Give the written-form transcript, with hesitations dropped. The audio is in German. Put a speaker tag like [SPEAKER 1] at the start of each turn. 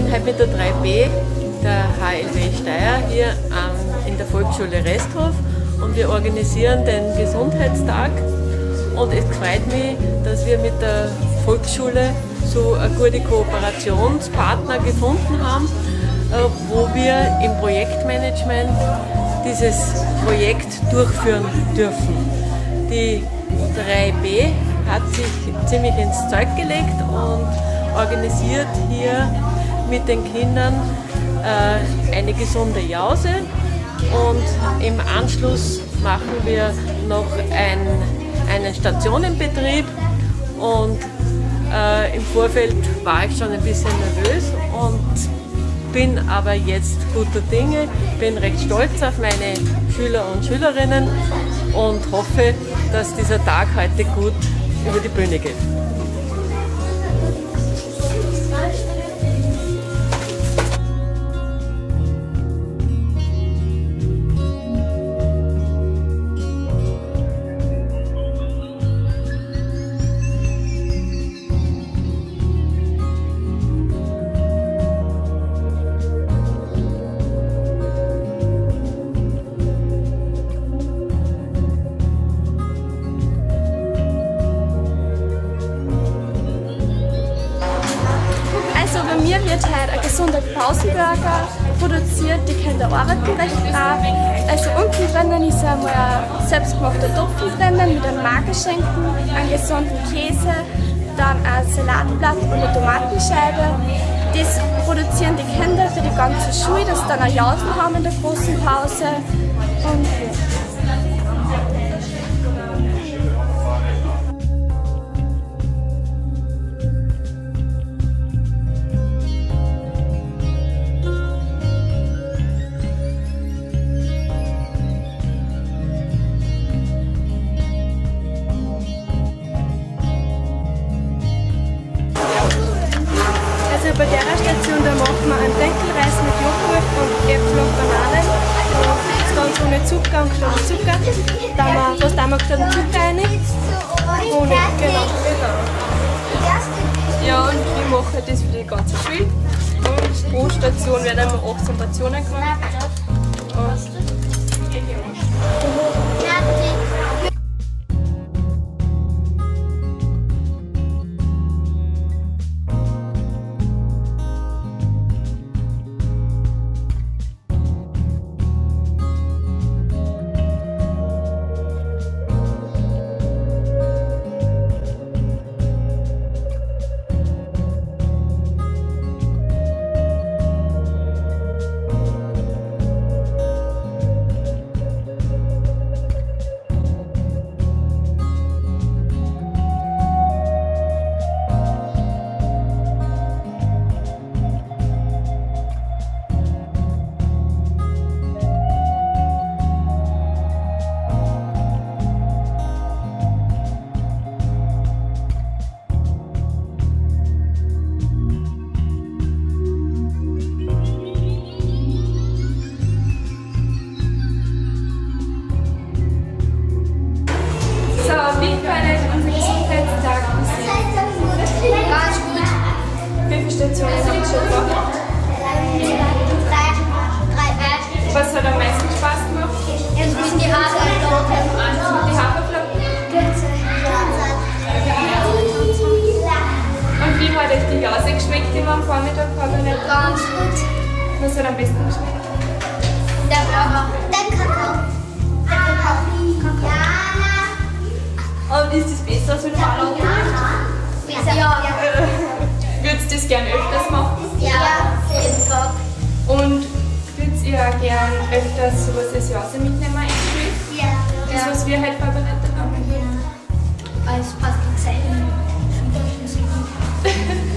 [SPEAKER 1] heute mit der 3B der HLW Steyr hier in der Volksschule Resthof und wir organisieren den Gesundheitstag. Und es freut mich, dass wir mit der Volksschule so eine gute Kooperationspartner gefunden haben, wo wir im Projektmanagement dieses Projekt durchführen dürfen. Die 3B hat sich ziemlich ins Zeug gelegt und organisiert hier mit den Kindern eine gesunde Jause und im Anschluss machen wir noch einen Stationenbetrieb und im Vorfeld war ich schon ein bisschen nervös und bin aber jetzt guter Dinge, bin recht stolz auf meine Schüler und Schülerinnen und hoffe, dass dieser Tag heute gut über die Bühne geht.
[SPEAKER 2] Bei mir wird heute ein gesunder Pausenburger produziert, die Kinder arbeiten recht brav. Also unten drinnen ist einmal ein selbstgemachter Topfen drinnen mit einem Magerschinken, einem gesunden Käse, dann ein Salatblatt und eine Tomatenscheibe. Das produzieren die Kinder für die ganze Schule, dass sie dann eine Jausen haben in der großen Pause. Und bei der Station da machen wir einen Dinkelreis mit Joghurt und Äpfel und Bananen. Das Ganze ohne Zucker und gestanden Zucker. Da haben wir gestanden Zucker rein. Ohne, genau. Ja, und wir machen das für die ganze Schule. Und pro Station werden immer 18 Portionen gemacht. Wie gefällt unser Gesundheitstag bisher?
[SPEAKER 3] Ganz gut.
[SPEAKER 2] Wie viele Stationen haben wir schon gemacht?
[SPEAKER 3] Drei.
[SPEAKER 2] Was hat am meisten Spaß gemacht?
[SPEAKER 3] Mit die Haferflocken.
[SPEAKER 2] Mit die Haferflocken? Und wie hat euch die Jause geschmeckt, die wir am Vormittag haben?
[SPEAKER 3] Ganz gut.
[SPEAKER 2] Was hat am besten geschmeckt?
[SPEAKER 3] Der Kakao.
[SPEAKER 2] Und ist das besser als in normaler Unterricht?
[SPEAKER 3] Ja.
[SPEAKER 2] Würdet ihr das gerne öfters machen?
[SPEAKER 3] Ja, jeden Tag.
[SPEAKER 2] Und würdet ihr auch gerne öfters sowas als Jause mitnehmen in die Schule?
[SPEAKER 3] Ja.
[SPEAKER 2] Das, was wir heute vorbereitet haben?
[SPEAKER 3] Ja. Als Pascal gesagt.